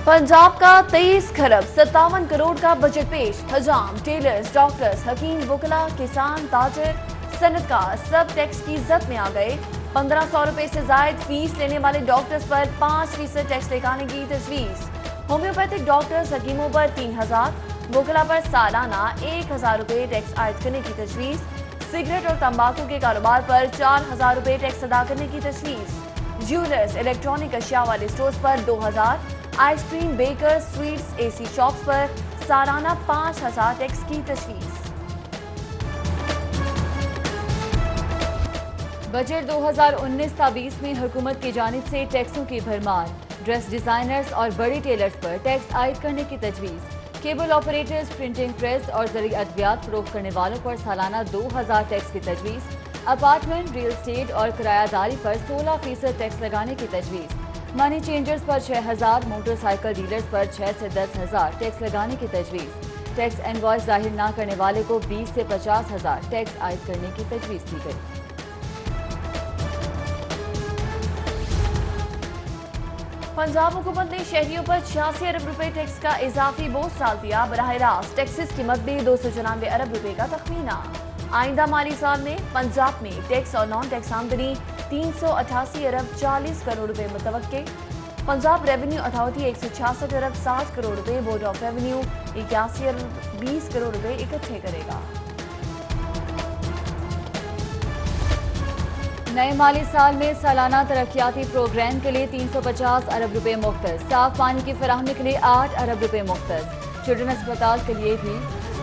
पंजाब का 23 खरब 57 करोड़ का बजट पेश। हजाम, टेलर्स, डॉक्टर्स, हकीम, वकला, किसान, ताजिर, सनतकार सब टैक्स की जद में आ गए। 1500 रुपए से जायद फीस लेने वाले डॉक्टर्स पर 5% टैक्स लगाने की तजवीज। होम्योपैथिक डॉक्टर्स, हकीमों पर 3000, वकला पर सालाना 1000 रुपए टैक्स आयद करने की तजवीज। सिगरेट और तंबाकू के कारोबार पर 4000 रुपए टैक्स अदा करने की तजवीज। ज्वेलर्स, इलेक्ट्रॉनिक अशिया वाले स्टोर्स पर 2000, ice cream, bakers, sweets, AC shops पर सालाना 5000 टैक्स की तजवीज। बजट 2019-20 में हुकूमत की जानिब से टैक्सों की भरमार। ड्रेस डिजाइनर्स और बड़ी टेलर्स पर टैक्स आयद करने की तजवीज। केबल ऑपरेटर्स, प्रिंटिंग प्रेस और जरिए अद्वियात फरोख्त करने वालों पर सालाना 2000 टैक्स की तजवीज। अपार्टमेंट, रियल एस्टेट और किरायादारी पर 16% टैक्स लगाने की तजवीज। मनी चेंजर्स पर 6000, मोटरसाइकिल डीलर्स पर 6 से 10,000 टैक्स लगाने की तजवीज। टैक्स इनवॉइस जाहिर न करने वाले को 20 से 50,000 टैक्स आयद करने की तजवीज दी गई। पंजाब हुकूमत ने शहरियों पर 86 अरब रुपए टैक्स का इजाफी बोझ डाल दिया। बराह रास्त टैक्सेस कीमत भी 294 अरब रुपए का तखमीना। आइंदा माली साल में पंजाब में टैक्स और नॉन टैक्स आमदनी 388 अरब 40 करोड़ रुपए मुतवक्के। पंजाब रेवेन्यू अथॉरिटी 166 अरब 60 करोड़ रुपए, बोर्ड ऑफ रेवेन्यू 81 अरब 20 करोड़ रुपए इकट्ठे करेगा। नए माली साल में सालाना तरक्याती प्रोग्राम के लिए 350 अरब रुपए मुख्तस। साफ पानी की फराहमी के लिए 8 अरब रुपए मुख्तस। चिल्ड्रन अस्पताल के लिए भी।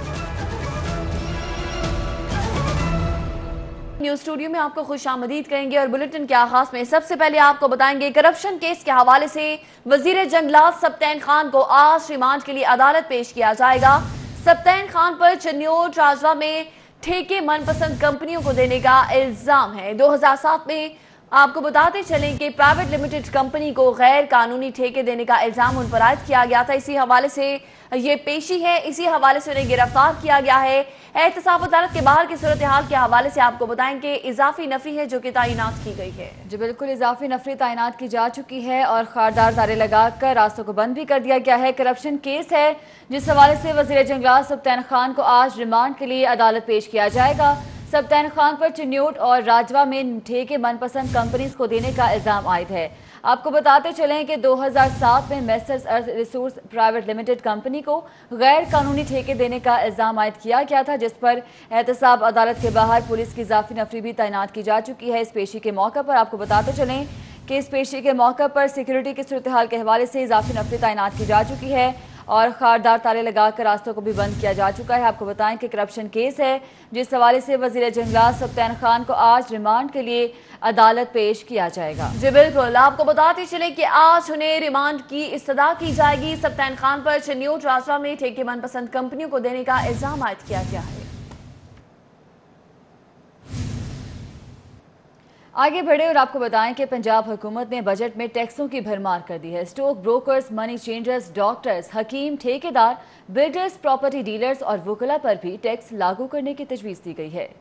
न्यूज स्टूडियो में आपको खुशामदीद करेंगे और बुलेटिन के आगाज में सबसे पहले आपको बताएंगे करप्शन केस के हवाले से वजीर जंगलात सब्तैन खान को आज रिमांड के लिए अदालत पेश किया जाएगा। सब्तैन खान पर चन्योर राजवा में ठेके मनपसंद कंपनियों को देने का इल्जाम है। 2007 में आपको बताते चलें कि प्राइवेट लिमिटेड कंपनी को गैर कानूनी ठेके देने का इल्जाम उन पर आयद किया गया था। इसी हवाले से ये पेशी है, इसी हवाले से उन्हें गिरफ्तार किया गया है। एहतसाब अदालत के बाहर की सूरत हाल के हवाले से आपको बताएं कि इजाफी नफरी है जो कि तैनात की गई है। जी बिल्कुल, इजाफी नफरी तैनात की जा चुकी है और खारदार तारे लगाकर रास्तों को बंद भी कर दिया गया है। करप्शन केस है जिस हवाले से वजीर जंगलात सब्तैन खान को आज रिमांड के लिए अदालत पेश किया जाएगा। सब्तैन खान पर चिन्योट और राजवा में ठेके मनपसंद कंपनीज को देने का इल्जाम आयद है। आपको बताते चलें कि 2007 में messrs earth resource private limited company को गैर कानूनी ठेके देने का इल्जाम आयद किया गया था, जिस पर एहतसाब अदालत के बाहर पुलिस की इजाफी नफरी भी तैनात की जा चुकी है। इस पेशी के मौके पर आपको बताते चलें कि इस पेशी के मौके पर सिक्योरिटी की सूरत हाल के हवाले से इजाफी नफरी तैनात की जा चुकी है और खारदार ताले लगाकर रास्तों को भी बंद किया जा चुका है। आपको बताएं कि करप्शन केस है जिस हवाले से वजीर जंगलात सब्तैन खान को आज रिमांड के लिए अदालत पेश किया जाएगा। जी बिल्कुल, आपको बताते चले कि आज उन्हें रिमांड की इस्तदा की जाएगी। सब्तैन खान पर चन्योट राजवा में ठेके मनपसंद कंपनियों को देने का इल्जाम आयद किया गया है। आगे बढ़े और आपको बताएं कि पंजाब हुकूमत ने बजट में टैक्सों की भरमार कर दी है। Stock brokers, money changers, doctors, हकीम, ठेकेदार, बिल्डर्स, प्रॉपर्टी डीलर्स और वकला पर भी टैक्स लागू करने की तजवीज दी गई है।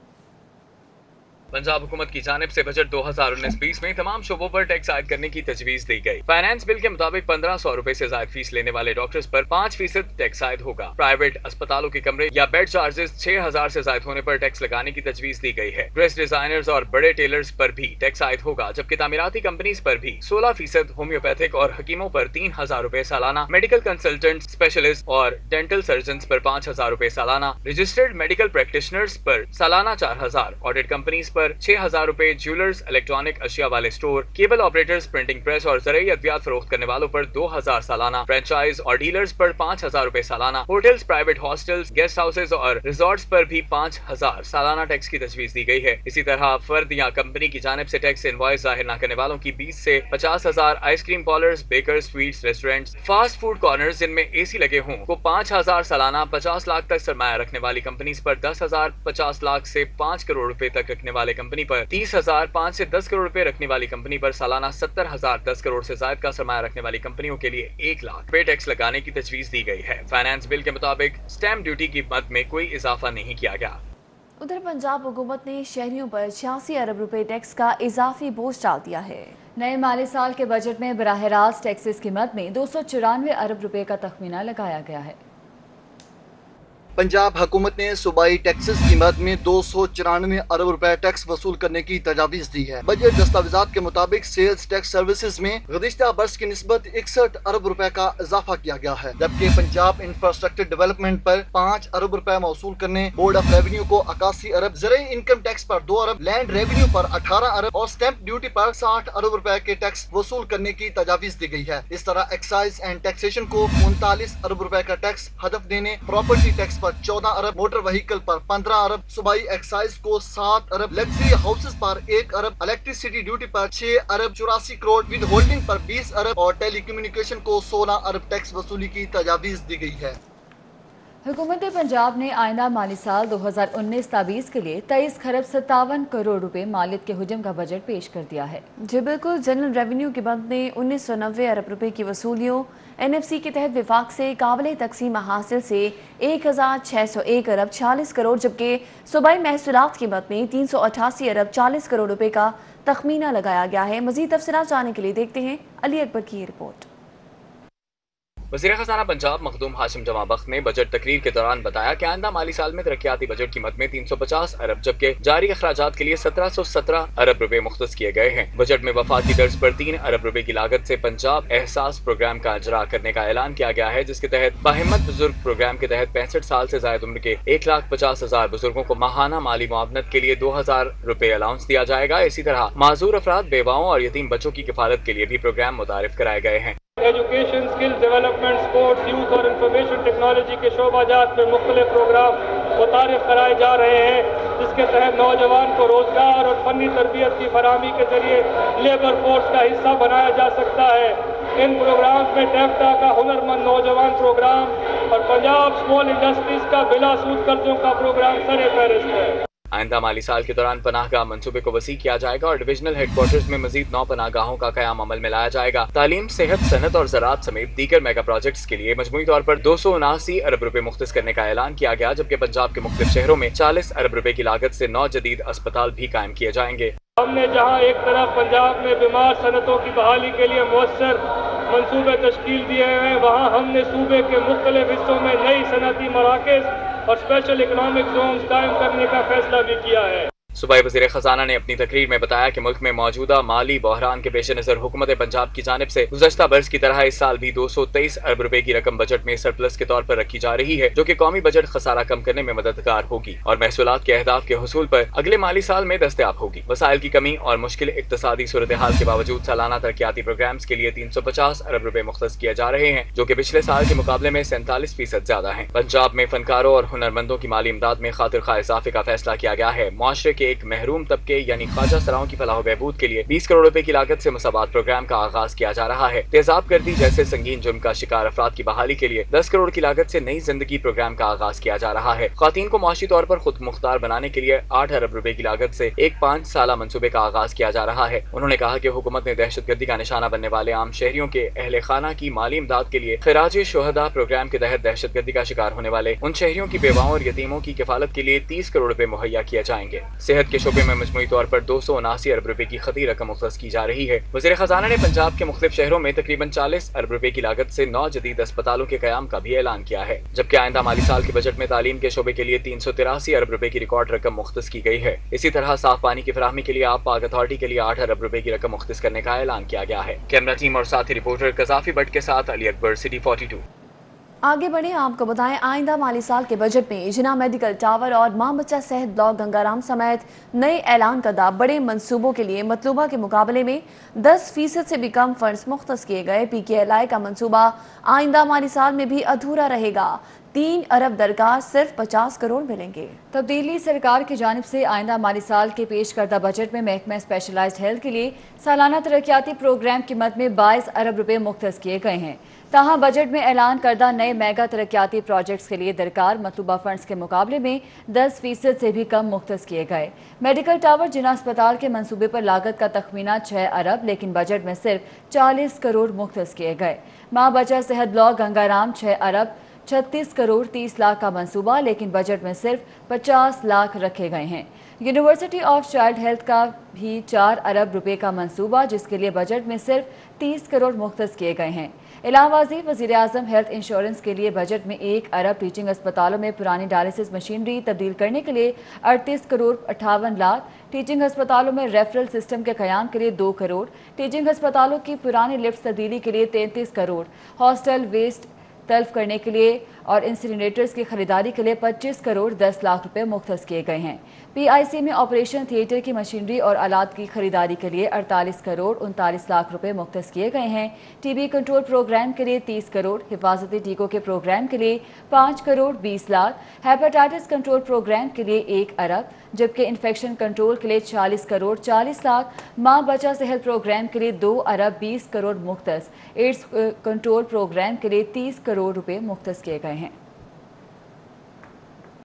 पंजाब हुकूमत की जानिब से बजट 2019-20 में तमाम शोबों पर टैक्स आयद करने की तजवीज दी गई। फाइनेंस बिल के मुताबिक 1500 रुपए से ज्यादा फीस लेने वाले डॉक्टर्स पर 5% टैक्स आयद होगा। प्राइवेट अस्पतालों के कमरे या बेड चार्जेस 6000 से ज्यादा होने पर टैक्स लगाने की तजवीज दी गई है। ड्रेस डिजाइनर्स और बड़े टेलर्स पर भी टैक्स आयद होगा, जबकि तामीराती कंपनीज पर भी 16%, होम्योपैथिक और हकीमों पर 3000 रुपए सालाना, मेडिकल कंसल्टेंट, स्पेशलिस्ट और डेंटल सर्जन पर 5000 रुपए सालाना, रजिस्टर्ड मेडिकल प्रैक्टिशनर्स पर सालाना 4000, ऑडिट कंपनीज पर 6000 रुपए, ज्वेलर्स, इलेक्ट्रॉनिक अशिया वाले store, cable operators, printing press और जरिए अद्वियात फरोख्त करने वालों पर 2000 सालाना, फ्रेंचाइज और डीलर्स पर 5000 रुपए सालाना, hotels, private hostels, guest houses और रिजॉर्ट्स पर भी 5000 सालाना टैक्स की तजवीज दी गई है। इसी तरह फर्द या कंपनी की जानिब से टैक्स इनवॉइस जाहिर न करने वालों की 20 से 50,000, ice cream parlours, bakers, sweets, restaurants, fast food corners जिनमें एसी लगे हों को 5000 सालाना, 50 लाख तक सरमाया रखने वाली कंपनीज पर 10,000, 50 लाख से 5 करोड़ रुपए तक रखने वाले कंपनी पर 30,000, 5 से 10 करोड़ रुपए रखने वाली कंपनी पर सालाना 70,000, 10 करोड़ से ज्यादा का सरमाया रखने वाली कंपनियों के लिए 1 लाख रुपए टैक्स लगाने की तजवीज दी गई है। फाइनेंस बिल के मुताबिक स्टैम्प ड्यूटी की कीमत में कोई इजाफा नहीं किया गया। उधर पंजाब हुकूमत ने शहरियों पर 86 अरब रुपए टैक्स का इजाफी बोझ डाल दिया है। नए माली साल के बजट में बराह रास्त टैक्सेस की मद में 294 अरब रुपए का तखमीना लगाया गया है। पंजाब हुकूमत ने सूबाई टैक्सेस की मद में 294 अरब रुपए टैक्स वसूल करने की तजावीज़ दी है। बजट दस्तावेजात के मुताबिक सेल्स टैक्स सर्विसेज में गुज़िश्ता बरस की निस्बत 61 अरब रुपए का इजाफा किया गया है, जबकि पंजाब इंफ्रास्ट्रक्चर डेवलपमेंट पर 5 अरब रुपए मौसूल करने, बोर्ड ऑफ रेवेन्यू को 81 अरब, ज़राई इनकम टैक्स पर 2 अरब, लैंड रेवेन्यू पर 18 अरब और स्टैंप ड्यूटी पर 60 अरब रुपए के टैक्स वसूल करने की तजावीज़ दी गई है। इस तरह एक्साइज एंड टैक्सेशन को 39 अरब रुपए का टैक्स हदफ देने, प्रॉपर्टी टैक्स पर 14 अरब, मोटर व्हीकल पर 15 अरब, सूबाई एक्साइज को 7 अरब, लग्जरी हाउसेस पर 1 अरब, इलेक्ट्रिसिटी ड्यूटी पर 6 अरब, 84 करोड़, विद होल्डिंग पर 20 अरब और टेलीकम्युनिकेशन को 16 अरब टैक्स वसूली की तजावीज़ दी गई है। हुकूमत पंजाब ने आइंदा माली साल 2019-20 के लिए 23 खरब 57 करोड़ रुपए मालियत के हुजम का बजट पेश कर दिया है। जी बिल्कुल, जनरल रेवेन्यू के बंद ने 1990 अरब रुपए की वसूलियों, NFC के तहत विफाक से काबिल तकसीम हासिल से 1601 अरब 46 करोड़, जबकि सूबाई महसूलात की मद में 388 अरब 40 करोड़ रुपए का तखमीना लगाया गया है। मजीद तफसीलात जानने के लिए देखते हैं अली अकबर की रिपोर्ट। वज़ीर ख़ज़ाना पंजाब मखदूम हाशिम जमा बख्त ने बजट तकरीर के दौरान बताया कि आइंदा माली साल में तरक्याती बजट की मद में 350 अरब जबकि जारी अखराजात के लिए 1717 अरब रुपए मुख्तस किए गए हैं। बजट में वफाकी दर्ज पर 3 अरब रुपए की लागत से पंजाब एहसास प्रोग्राम का इजरा करने का ऐलान किया गया है, जिसके तहत बाहिम्मत बुजुर्ग प्रोग्राम के तहत 65 साल से जायद उम्र के 1,50,000 बुजुर्गों को माहाना माली मुआवनत के लिए 2000 रुपए अलाउंस दिया जाएगा। इसी तरह माजूर अफराद, बेवाओं और यतीम बच्चों की किफालत के लिए भी प्रोग्राम मुतारिफ कराए गए हैं। Education, skill development, sports, youth और इंफॉर्मेशन टेक्नोलॉजी के शोबाजात में मुख्तलिफ प्रोग्राम मुतारिफ कराए जा रहे हैं, जिसके तहत नौजवान को रोजगार और फनी तरबियत की फराहमी के जरिए लेबर फोर्स का हिस्सा बनाया जा सकता है। इन प्रोग्राम में डेफ्टा का हुनरमंद नौजवान प्रोग्राम और पंजाब स्मॉल इंडस्ट्रीज का बिला सूद कर्जों का प्रोग्राम सरे फहरिस्त है। आइंदा माली साल के दौरान पनाहगाह मंसूबे को वसी किया जाएगा और डिविजनल हेडक्वार्टर्स में मजीद 9 पनाहगाहों का कयाम अमल में लाया जाएगा। तालीम, सेहत, सनत और ज़राअत समेत दीगर मेगा प्रोजेक्ट्स के लिए मजमूई तौर पर 279 अरब रुपए मुख्तस करने का ऐलान किया गया, जबकि पंजाब के मुख्तलिफ शहरों में 40 अरब रुपए की लागत से 9 जदीद अस्पताल भी कायम किए जाएंगे। हमने जहाँ एक तरफ पंजाब में बीमार सनतों की बहाली के लिए मुअस्सर मंसूबे तश्कील दिए हैं, वहाँ हमने सूबे के मुख्तलिफ हिस्सों में नई सनती मराकज़ और स्पेशल इकनॉमिक जोन्स कायम करने का फैसला भी किया है। सूबाई वज़ीर ख़ज़ाना ने अपनी तकरीर में बताया कि मुल्क में मौजूदा माली बहरान के पेश नज़र हुकूमत पंजाब की जानिब से गुज़श्ता बरस की तरह इस साल भी 223 अरब रुपए की रकम बजट में सरप्लस के तौर पर रखी जा रही है, जो कि कौमी बजट खसारा कम करने में मददगार होगी और महसूलात के अहदाफ के हुसूल पर अगले माली साल में दस्तयाब होगी। वसाइल की कमी और मुश्किल इक्तसादी सूरत हाल के बावजूद सालाना तरक्याती प्रोग्राम्स के लिए 350 अरब रुपए मुख्तस किए जा रहे हैं, जो कि पिछले साल के मुकाबले में 47% ज्यादा है। पंजाब में फनकारों और हुनरमंदों की माली इमदाद में खातिर खा इजाफे का फैसला किया गया है। मुआशरे के एक महरूम तबके यानी ख्वाजा सराओं की फलाह बहबूद के लिए 20 करोड़ रुपए की लागत से मुसावात प्रोग्राम का आगाज किया जा रहा है। तेजाब गर्दी जैसे संगीन जुर्म का शिकार अफराद की बहाली के लिए 10 करोड़ की लागत से नई जिंदगी प्रोग्राम का आगाज किया जा रहा है। ख्वातीन को मुआशी तौर पर खुद मुख्तार बनाने के लिए 8 अरब रुपए की लागत से एक 5 साला मंसूबे का आगाज किया जा रहा है। उन्होंने कहा कि हुकूमत ने दहशत गर्दी का निशाना बनने वाले आम शहरियों के अहले खाना की माली इमदाद के लिए खिराज शोहदा प्रोग्राम के तहत दहशत गर्दी का शिकार होने वाले उन शहरियों की बेवाओं और यतीमों की किफालत के लिए 30 करोड़ रुपए मुहैया किए जाएंगे। सेहत के शोबे में मजमूई तौर पर 279 अरब रुपए की खती रकम मुख्तस की जा रही है। वज़ीर ख़ज़ाना ने पंजाब के मुख्तलिफ शहरों में तकरीबन 40 अरब रुपए की लागत से 9 जदीद अस्पतालों के कयाम का भी ऐलान किया है, जबकि आइंदा माली साल के बजट में तालीम के शोबे के लिए 383 अरब रुपए की रिकॉर्ड रकम मुख्तस की गई है। इसी तरह साफ पानी की फराहमी के लिए आप पाक अथॉरिटी के लिए 8 अरब रुपए की रकम मुख्तस करने का ऐलान किया गया है। कैमरा टीम और साथी रिपोर्टर कजाफी भट्ट के साथ अली अकबर, सिटी 42। आगे बढ़े, आपको बताएं आइंदा माली साल के बजट में जिना मेडिकल टावर और मां बच्चा सेहत ब्लॉक गंगाराम समेत नए ऐलान करदा बड़े मंसूबों के लिए मतलूबा के मुकाबले में 10% से भी कम फंड्स मुख्तस किए गए। PKLI का मंसूबा आइंदा माली साल में भी अधूरा रहेगा। 3 अरब दरकार सिर्फ 50 करोड़ मिलेंगे। तब्दीली सरकार की जानिब से आइंदा माली साल के पेश करदा बजट में महकमा स्पेशलाइज्ड हेल्थ के लिए सालाना तरक्याती प्रोग्राम की मद में 22 अरब रुपए मुख्तस किए गए हैं। ताहा बजट में ऐलान करदा नए मेगा तरक्याती प्रोजेक्ट्स के लिए दरकार मतलूबा फंड्स के मुकाबले में 10% से भी कम मुख्तस किए गए। मेडिकल टावर जिना अस्पताल के मंसूबे पर लागत का तखमीना 6 अरब, लेकिन बजट में सिर्फ 40 करोड़ मुख्तस किए गए। मां बच्चा सेहत ब्लॉक गंगाराम 6 अरब 36 करोड़ 30 लाख का मंसूबा, लेकिन बजट में सिर्फ 50 लाख रखे गए हैं। यूनिवर्सिटी ऑफ चाइल्ड हेल्थ का भी 4 अरब रुपए का मंसूबा, जिसके लिए बजट में सिर्फ 30 करोड़ मुख्तस किए गए हैं। इलाहाबादी वज़ीर आज़म हेल्थ इंश्योरेंस के लिए बजट में 1 अरब, टीचिंग अस्पतालों में पुरानी डायलिसिस मशीनरी तब्दील करने के लिए 38 करोड़ 58 लाख, टीचिंग अस्पतालों में रेफरल सिस्टम के क़याम के लिए 2 करोड़, टीचिंग अस्पतालों की पुरानी लिफ्ट तब्दीली के लिए 33 करोड़, हॉस्टल वेस्ट तल्फ करने के लिए और इंसिनरेटर्स की खरीदारी के लिए 25 करोड़ 10 लाख रुपए मुख्तस किए गए हैं। PIC में ऑपरेशन थिएटर की मशीनरी और आलात की खरीदारी के लिए 48 करोड़ 39 लाख रुपए मुख्तस किए गए हैं। TB कंट्रोल प्रोग्राम के लिए 30 करोड़, हिफाजती टीकों के प्रोग्राम के लिए 5 crore 20 lakh, hepatitis control program के लिए 1 अरब, जबकि इन्फेक्शन कंट्रोल के लिए 40 करोड़ 40 लाख, माँ बच्चा सेहत प्रोग्राम के लिए 2 अरब 20 करोड़ मुख्तस, एड्स कंट्रोल प्रोग्राम के लिए 30 करोड़ रुपए मुख्तस किए गए हैं।